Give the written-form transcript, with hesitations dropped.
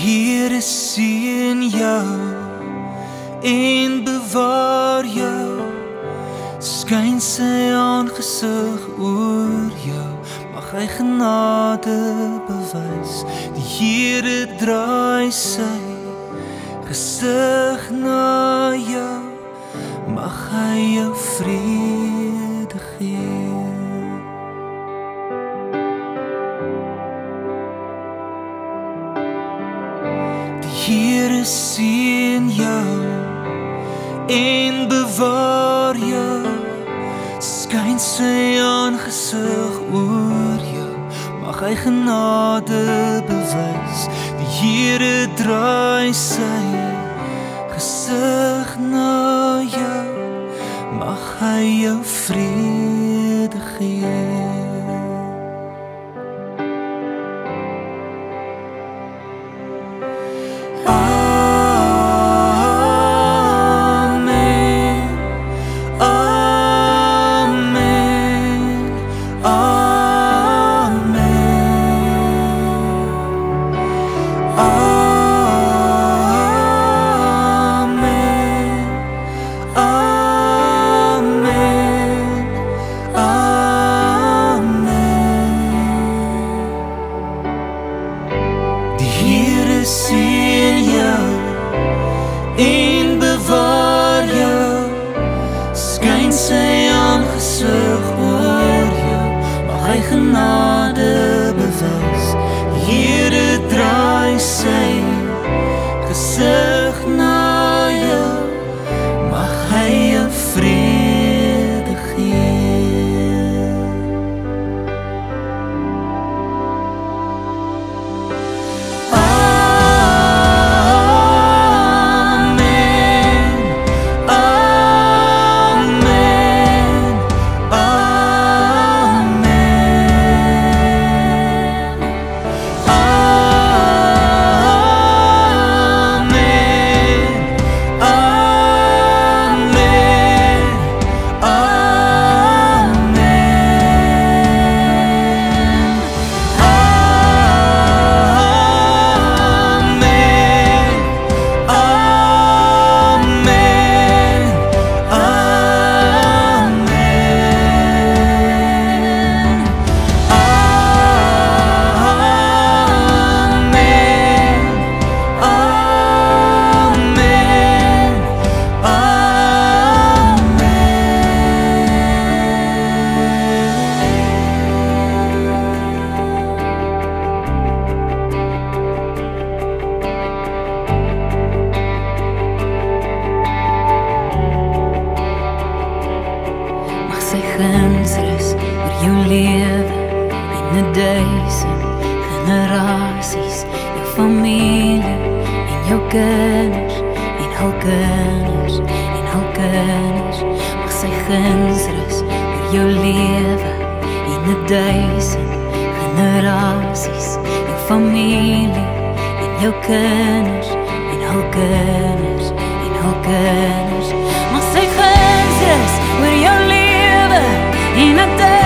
Here sien jou en bewaar jou, skyn sy aangesig oor jou, mag hy genade bewys. Die Here draai sy gesig na jou, mag hy jou vrede gee. Here sien jou en bewaar jou, skyn sy aangesig oor jou, mag hy genade bewys. Die Here draai sy gesig na jou, mag hy jou vrede gee. Sien jou en bewaar jou, skyn sy aangesig oor jou, mag hy genade bewys. Die Here draai sy gesig na jou, mag hy jou vrede gee. Sy guns rus oor jou lewe en 1000 generasies, jou familie en jou kinders en hul kinders en hul kinders. Mag sy guns rus oor jou lewe en 1000 generasies, jou familie en jou kinders en hul kinders en hul kinders. Mag sy guns rus oor jou lewe in 'n